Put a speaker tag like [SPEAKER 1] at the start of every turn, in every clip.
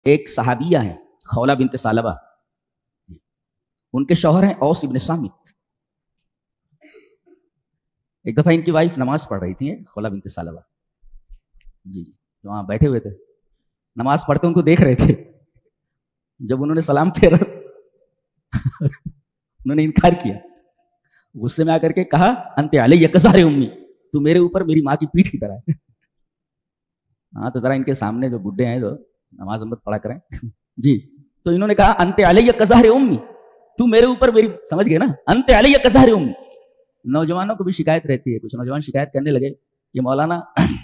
[SPEAKER 1] ایک صحابیہ ہیں خولہ بنت ثعلبہ، ان کے شوہر ہیں اوس ابن صامت۔ ایک دفعہ ان کی وائف نماز پڑھ رہی تھی، خولہ بنت ثعلبہ جی وہاں بیٹھے ہوئے تھے، نماز پڑھتے ان کو دیکھ رہے تھے۔ جب انہوں نے سلام پھیرا انہوں نے انکار کیا، غصے میں آ کر کے کہا انت علی کظہر امی، تو میرے اوپر میری ماں کی پیٹھ کی طرح ہے۔ ہاں تو ذرا ان کے سامنے جو بڈھے ہیں تو نماز مت پڑھا کریں جی، تو انہوں نے کہا انت علی کظہر امی، تو میرے اوپر میری، سمجھ گئے نا، انت علی کظہر امی۔ نوجوانوں کو بھی شکایت رہتی ہے، کچھ نوجوان شکایت کرنے لگے کہ مولانا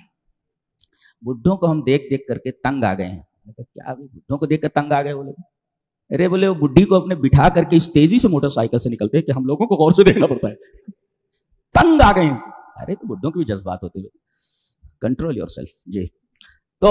[SPEAKER 1] بڈھوں کو ہم دیکھ دیکھ کر کے تنگ آ گئے ہیں۔ کیا بڈھوں کو دیکھ کر تنگ آ گئے؟ بولے ارے بولے وہ بڈھی کو اپنے بٹھا کر کے اس تیزی سے موٹر سائیکل سے نکلتے کہ ہم لوگوں کو غور سے دیکھنا پڑتا ہے، تنگ آ گئے ہیں۔ ارے تو بڈھوں کے بھی جذبات ہوتے ہیں، کنٹرول یور سیلف جی۔ تو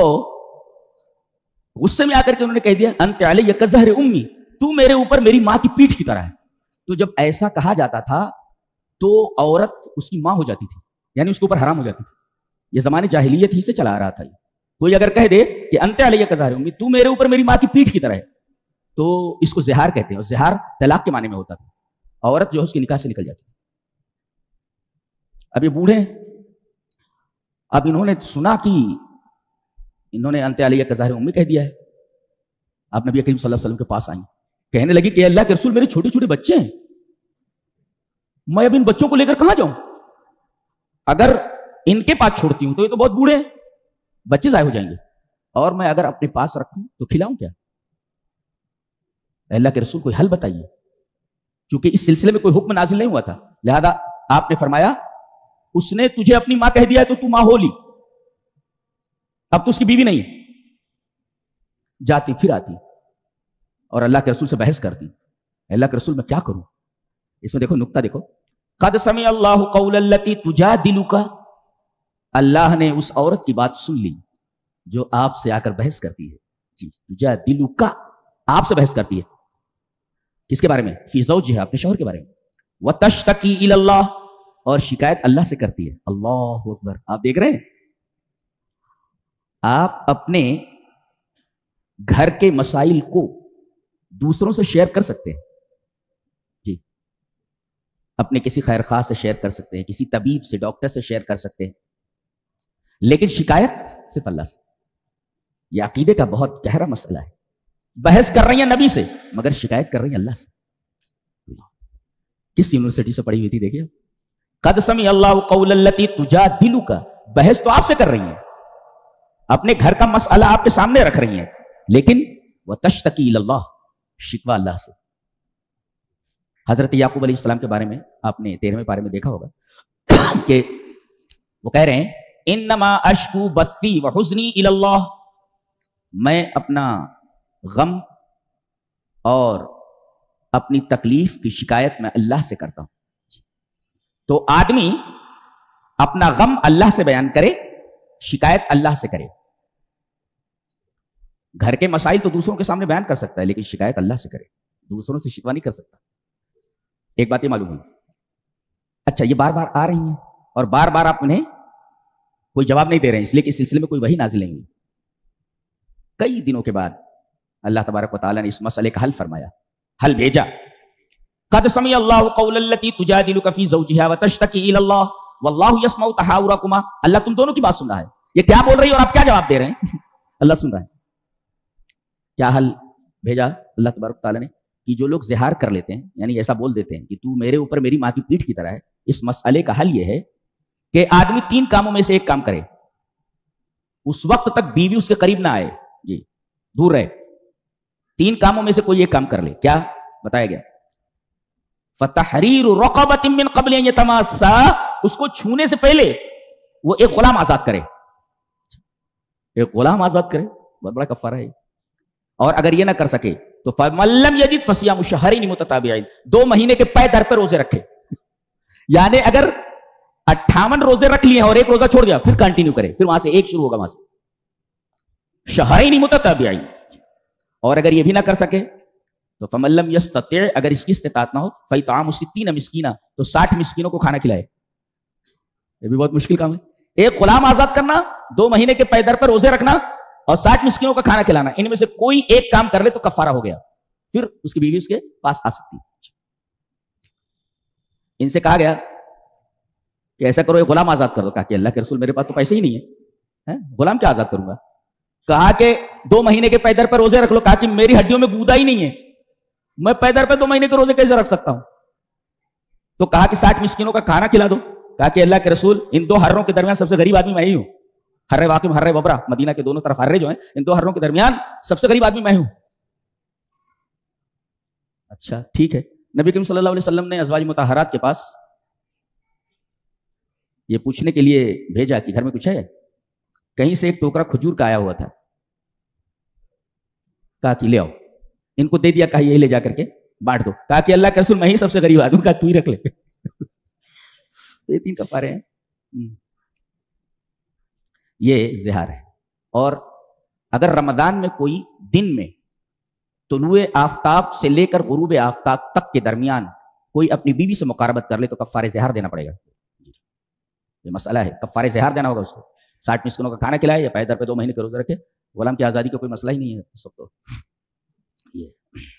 [SPEAKER 1] غصے میں آ کر کے انہوں نے کہہ دیا انت علی کظہر امی، تو میرے اوپر میری ماں کی پیٹھ کی طرح ہے۔ تو جب ایسا کہا جاتا تھا تو عورت اس کی ماں ہو جاتی تھی، یعنی اس کے اوپر حرام ہو جاتی تھی۔ یہ زمانے جاہلیت ہی سے چلا آ رہا تھا۔ کوئی اگر کہہ دے کہ انت علی کظہر امی، تو میرے اوپر میری ماں کی پیٹھ کی طرح ہے، تو اس کو زہار کہتے ہیں، اور زہار طلاق کے معنی میں ہوتا تھا۔ عورت جو ہے اس کی نکاح سے نکل جاتی تھی۔ اب یہ بوڑھے ہیں، اب انہوں نے سنا کہ انہوں نے انت علی کظہر امی کہہ دیا ہے، آپ نبی کریم صلی اللہ علیہ وسلم کے پاس آئیں، کہنے لگی کہ اللہ کے رسول میرے چھوٹے چھوٹے بچے ہیں، میں اب ان بچوں کو لے کر کہاں جاؤں؟ اگر ان کے پاس چھوڑتی ہوں تو یہ تو بہت بوڑھے ہیں، بچے ضائع ہو جائیں گے، اور میں اگر اپنے پاس رکھوں تو کھلاؤں کیا؟ اللہ کے رسول کوئی حل بتائیے، چونکہ اس سلسلے میں کوئی حکم نازل نہیں ہوا تھا، لہذا آپ نے فرمایا اس نے تجھے اپنی ماں کہہ دیا ہے تو تو ماں ہو لی، اب تو اس کی بیوی نہیں ہے۔ جاتی پھر آتی اور اللہ کے رسول سے بحث کرتی، اللہ کے رسول میں کیا کروں؟ اس میں دیکھو نقطہ دیکھو، قد سمع اللہ قول التی تجادلک، اللہ نے اس عورت کی بات سن لی جو آپ سے آ کر بحث کرتی ہے، جی تجادلک، آپ سے بحث کرتی ہے، کس کے بارے میں؟ فی زوجہا، اپنے شوہر کے بارے میں، وتشتکی الی اللہ، اور شکایت اللہ سے کرتی ہے۔ اللہ اکبر، آپ دیکھ رہے ہیں، آپ اپنے گھر کے مسائل کو دوسروں سے شیئر کر سکتے ہیں، جی اپنے کسی خیر خواہ سے شیئر کر سکتے ہیں، کسی طبیب سے، ڈاکٹر سے شیئر کر سکتے ہیں، لیکن شکایت صرف اللہ سے۔ یہ عقیدے کا بہت گہرا مسئلہ ہے۔ بحث کر رہی ہیں نبی سے مگر شکایت کر رہی ہیں اللہ سے۔ کس یونیورسٹی سے پڑھی ہوئی تھی دیکھیے، قد سمع اللہ قول التی تجادلک، بحث تو آپ سے کر رہی ہیں، اپنے گھر کا مسئلہ آپ کے سامنے رکھ رہی ہیں، لیکن وتشتکی الی اللہ، شکوہ اللہ سے۔ حضرت یعقوب علیہ السلام کے بارے میں آپ نے 13ویں پارے میں دیکھا ہوگا کہ وہ کہہ رہے ہیں انما اشکو بثی وحزنی الی اللہ، میں اپنا غم اور اپنی تکلیف کی شکایت میں اللہ سے کرتا ہوں۔ تو آدمی اپنا غم اللہ سے بیان کرے، شکایت اللہ سے کرے۔ گھر کے مسائل تو دوسروں کے سامنے بیان کر سکتا ہے، لیکن شکایت اللہ سے کرے، دوسروں سے شکوہ نہیں کر سکتا۔ ایک بات یہ معلوم ہوئی، اچھا یہ بار بار آ رہی ہیں اور بار بار آپ انہیں کوئی جواب نہیں دے رہے ہیں، اس لیے کہ اس سلسلے میں کوئی وحی نازل نہیں ہوئی۔ کئی دنوں کے بعد اللہ تبارک و تعالیٰ نے اس مسئلے کا حل فرمایا، حل بھیجا۔ قد سمع اللہ قول التی تجادلک فی زوجہا وتشتکی الی اللہ واللہ یسمع تحاورکما، اللہ تم دونوں کی بات سن رہا ہے، یہ کیا بول رہی ہے اور آپ کیا جواب دے رہے ہیں، اللہ سن رہا ہے۔ کیا حل بھیجا اللہ تبارک و تعالیٰ نے کہ جو لوگ زہار کر لیتے ہیں، یعنی ایسا بول دیتے ہیں کہ تو میرے اوپر میری ماں کی پیٹھ کی طرح ہے، اس مسئلے کا حل یہ ہے کہ آدمی 3 کاموں میں سے ایک کام کرے، اس وقت تک بیوی اس کے قریب نہ آئے، جی دور رہے، 3 کاموں میں سے کوئی ایک کام کر لے۔ کیا بتایا گیا؟ فتحریر رقبۃ من قبل ان یتماسا، اس کو چھونے سے پہلے وہ ایک غلام آزاد کرے، ایک غلام آزاد کرے، بہت بڑا کفارہ ہے۔ اور اگر یہ نہ کر سکے تو فَمَن لَّمْ يَجِدْ فَصِيَامُ شَهْرَيْنِ مُتَتَابِعَيْنِ، 2 مہینے کے پے در پہ روزے رکھے، یعنی اگر 58 روزے رکھ لیے اور ایک روزہ چھوڑ دیا پھر کنٹینیو کرے، پھر وہاں سے ایک شروع ہوگا، وہاں سے شہرین متتابعین۔ اور اگر یہ بھی نہ کر سکے تو فَمَن لَّمْ يَسْتَطِعْ، اگر اس کی استطاعت نہ ہو فَإِطْعَامُ 60 مسکینا، تو 60 مسکینوں کو کھانا کھلائے۔ یہ بھی بہت مشکل کام ہے، ایک غلام آزاد کرنا، 2 مہینے کے پے در پر روزے رکھنا، اور 60 مسکینوں کا کھانا کھلانا، ان میں سے کوئی ایک کام کر لے تو کفارہ ہو گیا، پھر اس کی بیوی اس کے پاس آ سکتی ہے۔ ان سے کہا گیا کہ ایسا کرو، یہ غلام آزاد کر دو۔ کہا کہ اللہ کے رسول میرے پاس تو پیسے ہی نہیں ہے، غلام کیا آزاد کروں گا؟ کہا کہ 2 مہینے کے پیدر پر روزے رکھ لو۔ کہا کہ میری ہڈیوں میں گودا ہی نہیں ہے، میں پیدر پہ 2 مہینے کے روزے کیسے رکھ سکتا ہوں؟ تو کہا کہ 60 مسکینوں کا کھانا کھلا دو۔ کہا کہ اللہ کے رسول ان 2 ہروں کے درمیان سب سے غریب آدمی میں ہی ہوں، ہر واقع ہر وبرا، مدینہ کے دونوں طرف ہرے جو ہیں، ان 2 ہروں کے درمیان سب سے غریب آدمی میں ہوں۔ اچھا ٹھیک ہے۔ نبی کریم صلی اللہ علیہ وسلم نے ازواج مطہرات کے پاس یہ پوچھنے کے لیے بھیجا کہ گھر میں کچھ ہے؟ کہیں سے ایک ٹوکرا کھجور کا آیا ہوا تھا۔ کہا کہ لے آؤ، ان کو دے دیا، کہا یہ لے جا کر کے بانٹ دو۔ کہا کہ اللہ کے رسول میں ہی سب سے غریب آدمی، کہا تو ہی رکھ لے۔ یہ 3 کفارے ہیں۔ یہ زہار ہے۔ اور اگر رمضان میں کوئی دن میں طلوع آفتاب سے لے کر غروب آفتاب تک کے درمیان کوئی اپنی بیوی سے مقاربت کر لے تو کفارہ زہار دینا پڑے گا۔ یہ مسئلہ ہے، کفارہ زہار دینا ہوگا اس کو۔ 60 مسکینوں کا کھانا کھلائے یا پیدر پہ 2 مہینے کے روزے رکھے، غلام کی آزادی کا کوئی مسئلہ ہی نہیں ہے اس وقت تو۔ یہ